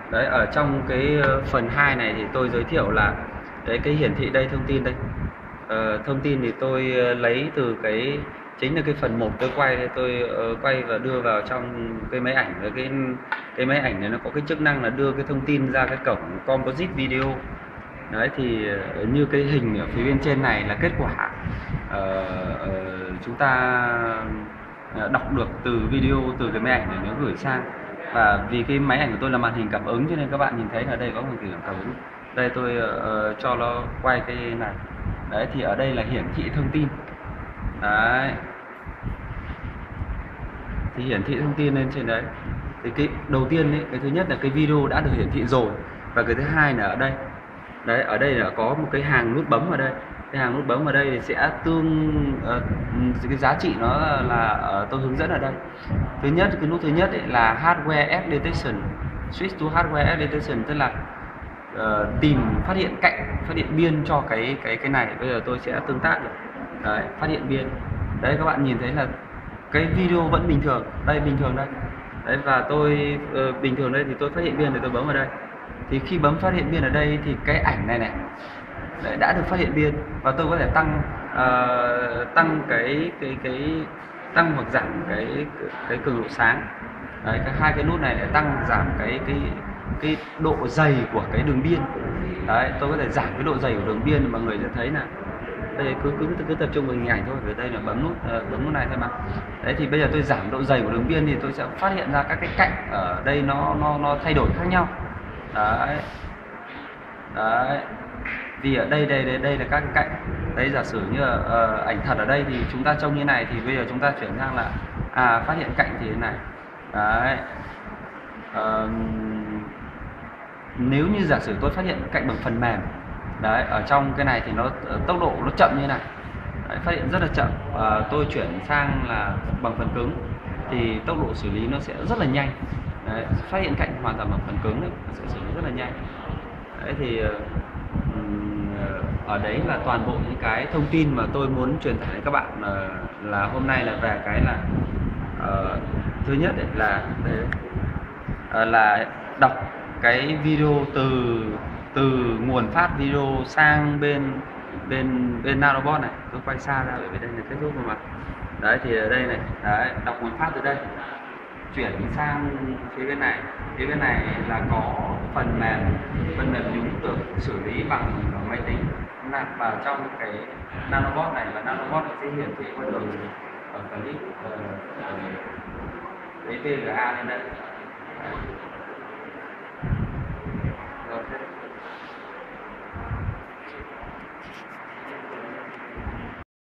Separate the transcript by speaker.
Speaker 1: Đấy, ở trong cái phần 2 này thì tôi giới thiệu là đấy, cái hiển thị đây, thông tin đây. Thông tin thì tôi lấy từ chính là cái phần 1 tôi quay, tôi quay và đưa vào trong cái máy ảnh. Và cái máy ảnh này nó có cái chức năng là đưa cái thông tin ra cái cổng composite video. Đấy thì như cái hình ở phía bên trên này là kết quả chúng ta đọc được từ video, từ cái máy ảnh này nó gửi sang. Và vì cái máy ảnh của tôi là màn hình cảm ứng cho nên các bạn nhìn thấy là đây có một kiểu cảm ứng. Đây tôi cho nó quay cái này. Đấy thì ở đây là hiển thị thông tin. Đấy, thì hiển thị thông tin lên trên đấy. Thì cái đầu tiên ấy, cái thứ nhất là cái video đã được hiển thị rồi, và cái thứ hai là ở đây. Đấy, ở đây là có một cái hàng nút bấm ở đây. Cái hàng nút bấm ở đây thì sẽ cái giá trị nó là tôi hướng dẫn ở đây. Thứ nhất, cái nút thứ nhất ấy là hardware edge detection, switch to hardware edge detection, tức là tìm phát hiện cạnh, phát hiện biên cho cái này. Bây giờ tôi sẽ tương tác được. Đấy, phát hiện biên. Đấy, các bạn nhìn thấy là cái video vẫn bình thường, đây bình thường đây. Đấy, và tôi bình thường đây thì tôi phát hiện biên thì tôi bấm vào đây. Thì khi bấm phát hiện biên ở đây thì cái ảnh này đấy, đã được phát hiện biên, và tôi có thể tăng tăng hoặc giảm cái cường độ sáng. Đấy, hai cái nút này để tăng giảm cái độ dày của cái đường biên. Đấy, tôi có thể giảm cái độ dày của đường biên, mà người sẽ thấy là đây cứ tập trung vào hình ảnh thôi, vì đây là bấm nút này thôi mà. Đấy thì bây giờ tôi giảm độ dày của đường biên thì tôi sẽ phát hiện ra các cái cạnh ở đây nó thay đổi khác nhau. Đấy, đấy, vì ở đây là các cái cạnh. Đấy, giả sử như ảnh thật ở đây thì chúng ta trông như này, thì bây giờ chúng ta chuyển sang là phát hiện cạnh thì thế này. Đấy, nếu như giả sử tôi phát hiện cạnh bằng phần mềm, đấy, ở trong cái này thì nó tốc độ nó chậm như này. Đấy, phát hiện rất là chậm. Tôi chuyển sang là bằng phần cứng thì tốc độ xử lý nó sẽ rất là nhanh. Đấy, phát hiện cạnh hoàn toàn bằng phần cứng đấy, nó sẽ xử lý rất là nhanh. Đấy thì ở đấy là toàn bộ những cái thông tin mà tôi muốn truyền tải đến các bạn, là hôm nay là về cái là thứ nhất là đọc cái video từ nguồn phát video sang bên nanobot này. Tôi quay xa ra bởi vì đây là kết thúc rồi mà. Đấy thì ở đây này, đấy, đọc nguồn phát từ đây chuyển sang phía bên này. Phía bên này là có phần mềm nhúng được xử lý bằng máy tính nạp vào trong cái nanobot này, và nanobot sẽ hiển thị qua đường clip cái VGA lên đây.